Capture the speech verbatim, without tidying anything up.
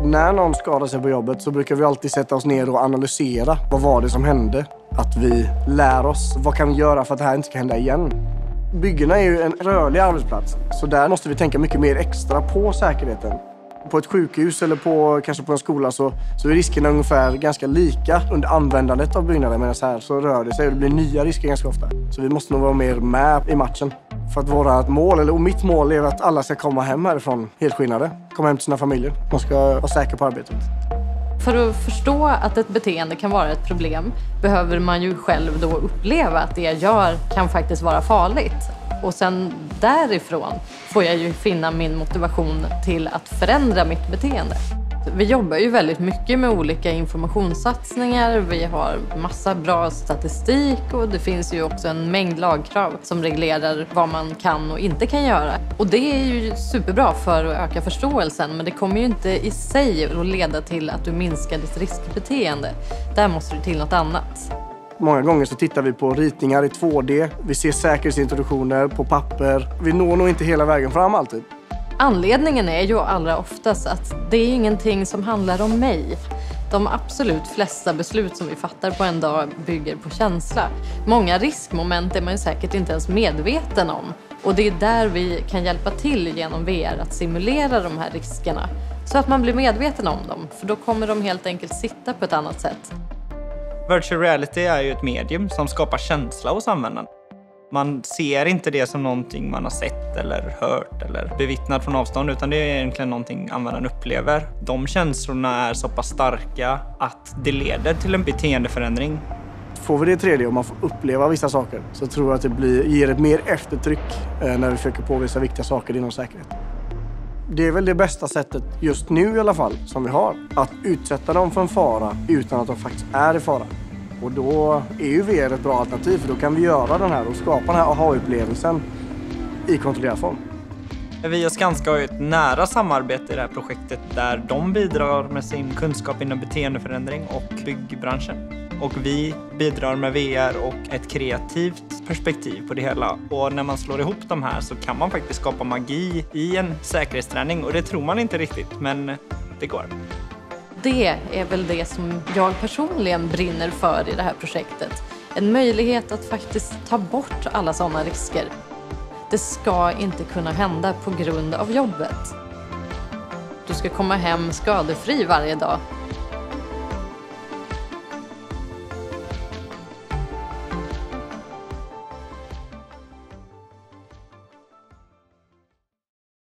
När någon skadar sig på jobbet så brukar vi alltid sätta oss ner och analysera. Vad var det som hände? Att vi lär oss. Vad kan vi göra för att det här inte ska hända igen? Byggena är ju en rörlig arbetsplats. Så där måste vi tänka mycket mer extra på säkerheten. På ett sjukhus eller på, kanske på en skola så, så är riskerna ungefär ganska lika under användandet av byggnaden. Men så här så rör det sig och det blir nya risker ganska ofta. Så vi måste nog vara mer med i matchen. För att våra mål, eller mitt mål, är att alla ska komma hem härifrån helskinnade. Komma hem till sina familjer. De ska vara säkra på arbetet. För att förstå att ett beteende kan vara ett problem behöver man ju själv då uppleva att det jag gör kan faktiskt vara farligt. Och sen därifrån får jag ju finna min motivation till att förändra mitt beteende. Vi jobbar ju väldigt mycket med olika informationssatsningar. Vi har massa bra statistik och det finns ju också en mängd lagkrav som reglerar vad man kan och inte kan göra. Och det är ju superbra för att öka förståelsen, men det kommer ju inte i sig att leda till att du minskar ditt riskbeteende. Där måste det till något annat. Många gånger så tittar vi på ritningar i två D. Vi ser säkerhetsintroduktioner på papper. Vi når nog inte hela vägen fram alltid. Anledningen är ju allra oftast att det är ingenting som handlar om mig. De absolut flesta beslut som vi fattar på en dag bygger på känsla. Många riskmoment är man ju säkert inte ens medveten om. Och det är där vi kan hjälpa till genom V R att simulera de här riskerna. Så att man blir medveten om dem, för då kommer de helt enkelt sitta på ett annat sätt. Virtual reality är ju ett medium som skapar känsla hos användaren. Man ser inte det som någonting man har sett eller hört eller bevittnat från avstånd, utan det är egentligen någonting användaren upplever. De känslorna är så pass starka att det leder till en beteendeförändring. Får vi det tredje och man får uppleva vissa saker så tror jag att det blir, ger ett mer eftertryck när vi försöker påvisa viktiga saker inom säkerhet. Det är väl det bästa sättet just nu i alla fall som vi har. Att utsätta dem för en fara utan att de faktiskt är i fara. Och då är ju V R ett bra alternativ, för då kan vi göra den här och skapa den här aha-upplevelsen i kontrollerad form. Vi och Skanska har ju ett nära samarbete i det här projektet där de bidrar med sin kunskap inom beteendeförändring och byggbranschen. Och vi bidrar med V R och ett kreativt perspektiv på det hela. Och när man slår ihop de här så kan man faktiskt skapa magi i en säkerhetsträning. Och det tror man inte riktigt, men det går. Det är väl det som jag personligen brinner för i det här projektet. En möjlighet att faktiskt ta bort alla sådana risker. Det ska inte kunna hända på grund av jobbet. Du ska komma hem skadefri varje dag.